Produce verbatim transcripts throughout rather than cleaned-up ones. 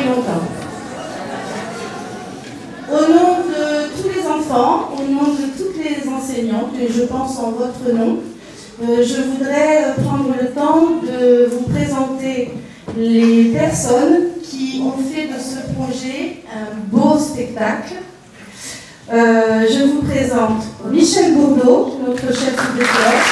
longtemps. Au nom de tous les enfants, au nom de toutes les enseignantes, et je pense en votre nom, euh, je voudrais euh, prendre le temps de vous présenter les personnes qui ont fait de ce projet un beau spectacle. Euh, je vous présente Michel Gourdeau, notre chef de chœur.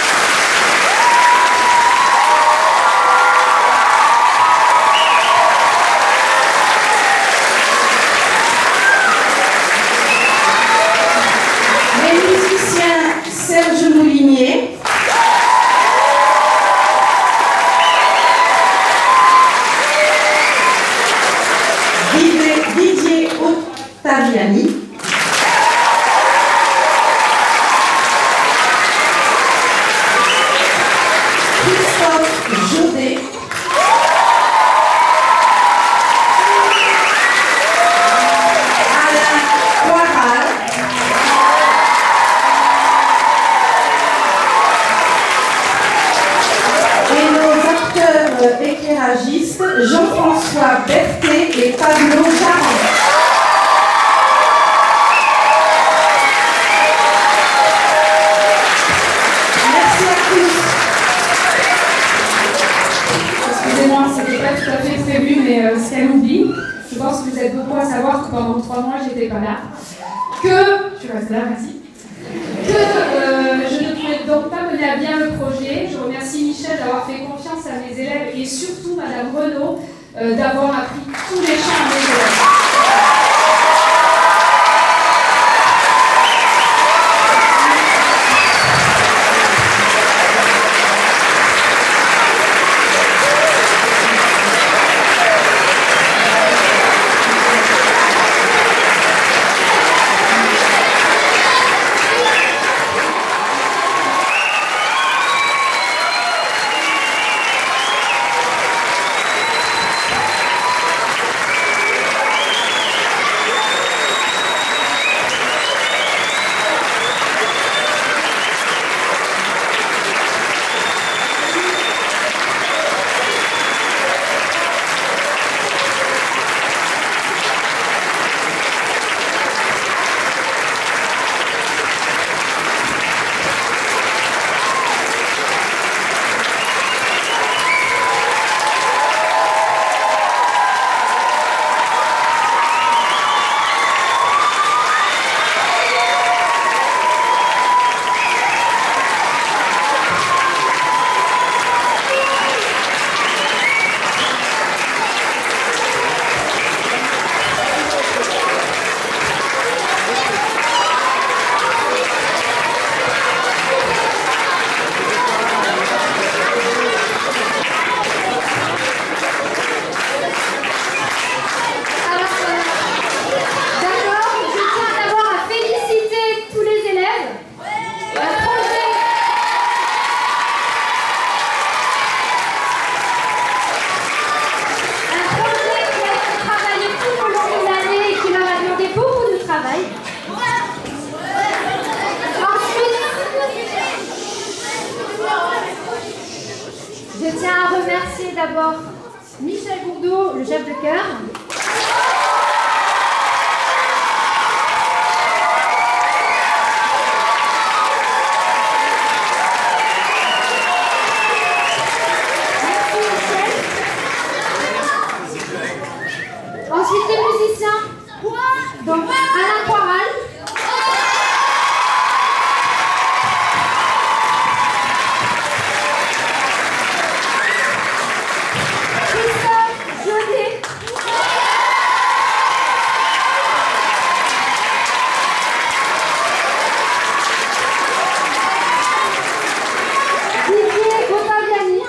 Serge Moulinier, Didier Ottaviani, Christophe Jaudet, Alain Poiral, éclairagiste Jean-François Berthet et Pablo Jarret. Merci à tous. Excusez-moi, c'était pas tout à fait prévu, mais euh, ce qu'elle oublie, je pense que vous êtes beaucoup à savoir que pendant trois mois, j'étais pas là. Que, je reste là, merci. Que euh, je ne pouvais donc pas mener à bien le projet. Je remercie Michel d'avoir fait confiance à mes élèves et surtout Madame Renaud euh, d'avoir appris tous les chants à mes élèves. Je tiens à remercier d'abord Michel Gourdeau, le chef de chœur. Ensuite, les musiciens. Donc, Alain Poiral. Christophe Jaudet. Didier Ottaviani.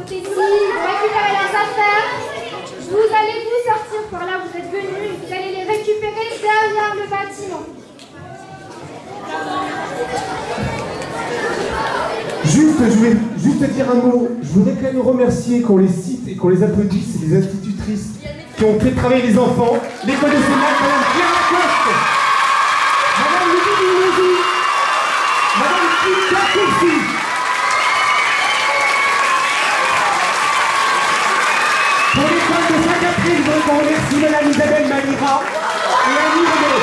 ici, vous récupérez leurs affaires. Vous allez vous sortir par là où vous êtes venus et vous allez les récupérer derrière le bâtiment. Juste, je vais juste dire un mot. Je voudrais quand même remercier qu'on les cite et qu'on les applaudisse, les institutrices qui ont fait travailler les enfants. L'école de Sénat, Madame Pierre Lacoste, Madame Ludivine Lévy, Madame Cynthia Courcy. Pour l'école de Saint-Catherine, je voudrais qu'on remercie Madame Isabelle Malira et Annie René.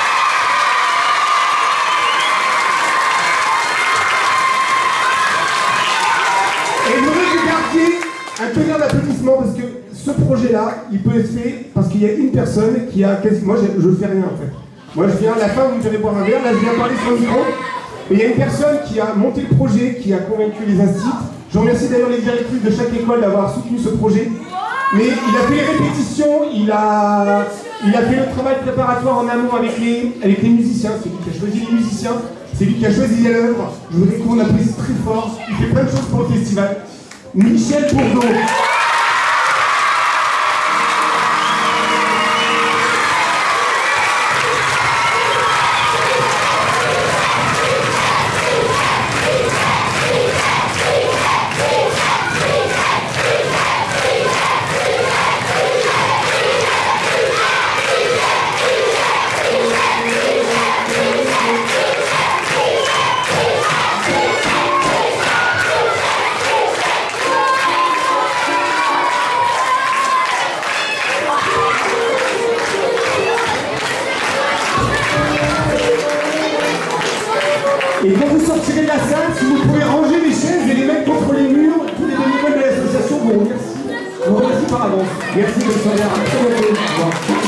Et je voudrais que vous gardiez un tonnerre d'applaudissements parce que ce projet-là, il peut être fait parce qu'il y a une personne qui a quasiment... Moi, je, je fais rien en fait. Moi, je viens à la fin, vous me ferez boire un verre, là, je viens parler sur le micro. Mais il y a une personne qui a monté le projet, qui a convaincu les instituts. Je remercie d'ailleurs les directrices de chaque école d'avoir soutenu ce projet. Mais il a fait les répétitions, il a, il a fait le travail préparatoire en amont avec les, avec les musiciens. C'est lui qui a choisi les musiciens, c'est lui qui a choisi l'œuvre. Je voudrais qu'on applaudisse très fort. Il fait plein de choses pour le festival. Michel Bourdeau. Et quand vous sortirez de la salle, si vous pouvez ranger les chaises et les mettre contre les murs, tous les bénévoles de l'association vous remercient. Vous remercie par avance. Merci, bonne soirée. À très bientôt. Au revoir.